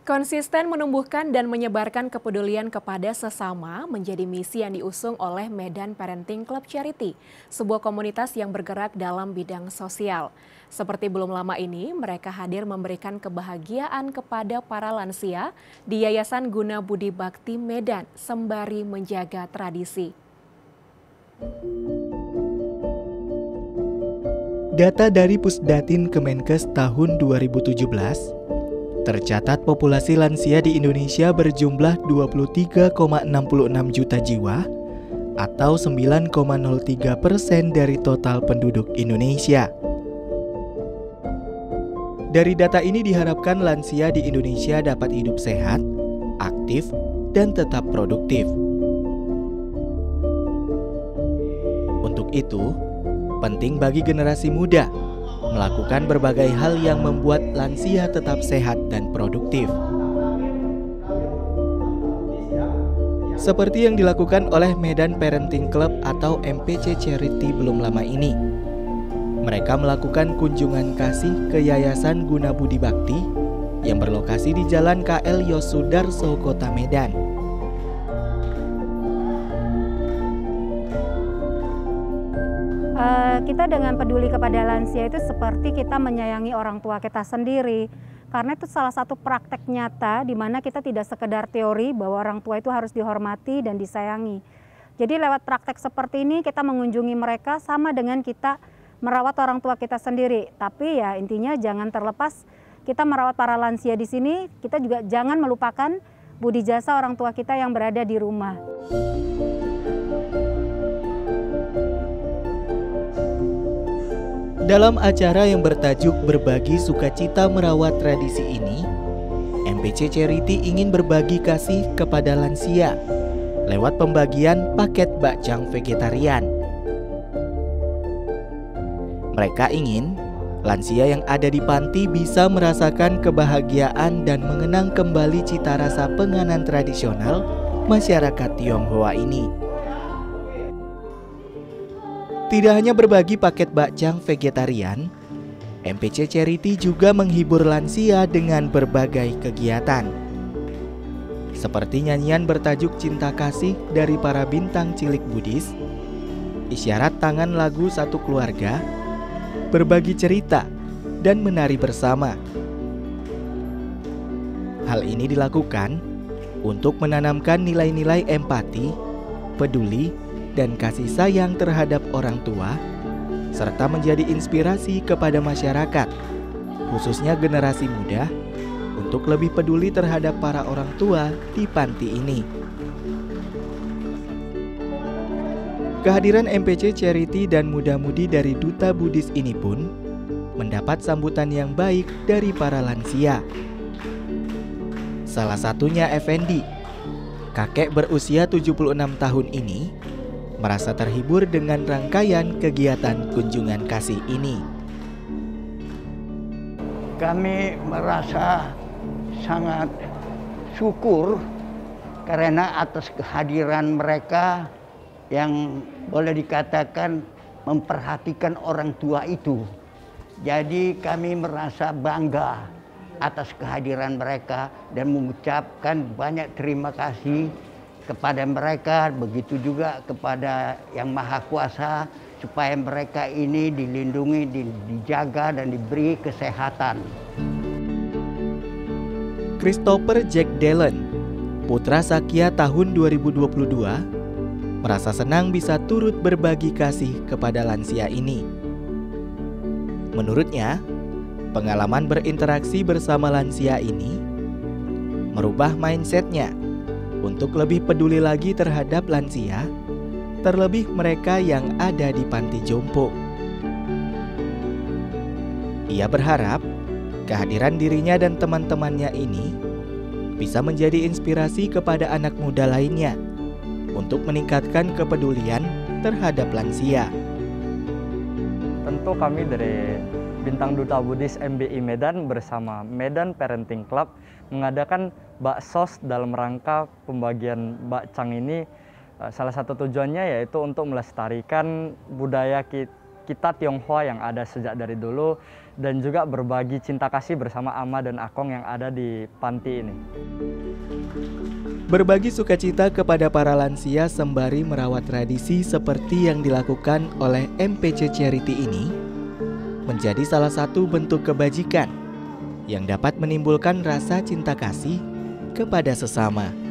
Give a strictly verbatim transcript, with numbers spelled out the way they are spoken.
Konsisten menumbuhkan dan menyebarkan kepedulian kepada sesama menjadi misi yang diusung oleh Medan Parenting Club Charity, sebuah komunitas yang bergerak dalam bidang sosial. Seperti belum lama ini, mereka hadir memberikan kebahagiaan kepada para lansia di Yayasan Guna Budi Bakti Medan sembari menjaga tradisi. Data dari Pusdatin Kemenkes tahun dua ribu tujuh belas, tercatat populasi lansia di Indonesia berjumlah dua puluh tiga koma enam enam juta jiwa atau sembilan koma nol tiga persen dari total penduduk Indonesia. Dari data ini diharapkan lansia di Indonesia dapat hidup sehat, aktif, dan tetap produktif. Untuk itu, penting bagi generasi muda melakukan berbagai hal yang membuat lansia tetap sehat dan produktif. Seperti yang dilakukan oleh Medan Parenting Club atau M P C Charity belum lama ini. Mereka melakukan kunjungan kasih ke Yayasan Guna Budi Bakti yang berlokasi di Jalan K L Yosudarso, Kota Medan. Uh, kita dengan peduli kepada lansia itu seperti kita menyayangi orang tua kita sendiri. Karena itu salah satu praktek nyata di mana kita tidak sekedar teori bahwa orang tua itu harus dihormati dan disayangi. Jadi lewat praktek seperti ini kita mengunjungi mereka sama dengan kita merawat orang tua kita sendiri. Tapi ya intinya jangan terlepas kita merawat para lansia di sini, kita juga jangan melupakan budi jasa orang tua kita yang berada di rumah. Dalam acara yang bertajuk Berbagi Sukacita Merawat Tradisi ini, M P C Charity ingin berbagi kasih kepada lansia lewat pembagian paket bakcang vegetarian. Mereka ingin lansia yang ada di panti bisa merasakan kebahagiaan dan mengenang kembali cita rasa penganan tradisional masyarakat Tionghoa ini. Tidak hanya berbagi paket bakcang vegetarian, M P C Charity juga menghibur lansia dengan berbagai kegiatan. Seperti nyanyian bertajuk Cinta Kasih dari para bintang cilik Buddhis, isyarat tangan lagu Satu Keluarga, berbagi cerita, dan menari bersama. Hal ini dilakukan untuk menanamkan nilai-nilai empati, peduli, dan kasih sayang terhadap orang tua, serta menjadi inspirasi kepada masyarakat, khususnya generasi muda, untuk lebih peduli terhadap para orang tua di panti ini. Kehadiran M P C Charity dan muda-mudi dari Duta Buddhis ini pun mendapat sambutan yang baik dari para lansia. Salah satunya Effendi, kakek berusia tujuh puluh enam tahun ini, merasa terhibur dengan rangkaian kegiatan kunjungan kasih ini. Kami merasa sangat syukur karena atas kehadiran mereka yang boleh dikatakan memperhatikan orang tua itu. Jadi kami merasa bangga atas kehadiran mereka dan mengucapkan banyak terima kasih kepada mereka, begitu juga kepada Yang Maha Kuasa, supaya mereka ini dilindungi, dijaga, dan diberi kesehatan. Christopher Jack Dallon, putra Sakya tahun dua ribu dua puluh dua, merasa senang bisa turut berbagi kasih kepada lansia ini. Menurutnya, pengalaman berinteraksi bersama lansia ini merubah mindsetnya untuk lebih peduli lagi terhadap lansia, terlebih mereka yang ada di panti jompo. Ia berharap kehadiran dirinya dan teman-temannya ini bisa menjadi inspirasi kepada anak muda lainnya untuk meningkatkan kepedulian terhadap lansia. Tentu kami dari Bintang Duta Buddhis M B I Medan bersama Medan Parenting Club mengadakan baksos dalam rangka pembagian bakcang ini. Salah satu tujuannya yaitu untuk melestarikan budaya kita Tionghoa yang ada sejak dari dulu, dan juga berbagi cinta kasih bersama ama dan akong yang ada di panti ini. Berbagi sukacita kepada para lansia sembari merawat tradisi seperti yang dilakukan oleh M P C Charity ini menjadi salah satu bentuk kebajikan yang dapat menimbulkan rasa cinta kasih kepada sesama.